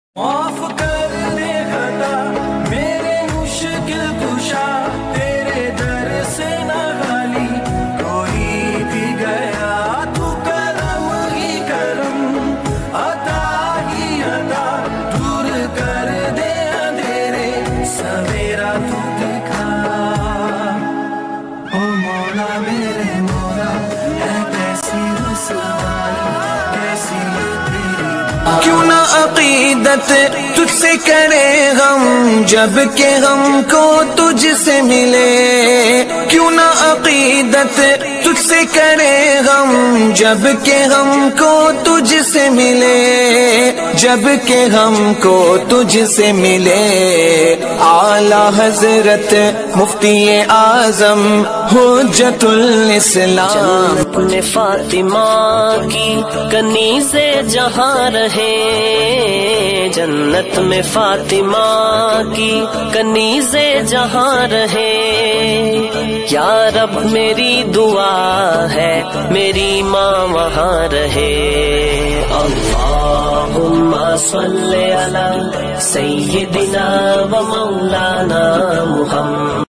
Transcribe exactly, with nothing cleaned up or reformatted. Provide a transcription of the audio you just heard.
معاف کرنے خطا میرے مشکل کشا، تیرے در سے نہ خالی کوئی بھی گیا، تو کرم ہی کرم عطا ہی عطا، دور کر دے اندھیرے سویرا تو دکھا۔ او مولا میرے مولا ہے کیسی رسوائی، کیسی کیوں نہ عقیدت تجھ سے کرے غم جب کہ ہم کو تجھ سے ملے، کیوں نہ عقیدت تجھ سے کرے غم جب کہ ہم کو تجھ سے ملے، جب کہ ہم کو تجھ سے ملے۔ اعلی حضرت مفتی اعظم حجت الاسلام اپنے فاطمہ کی کنیز جہاں رہے، جنت میں فاطمہ کی کنیز جہاں رہے۔ یا رب میری دعا ہے میری ماں وہاں رہے۔ اللہم صلی علی سیدنا و مولانا محمد۔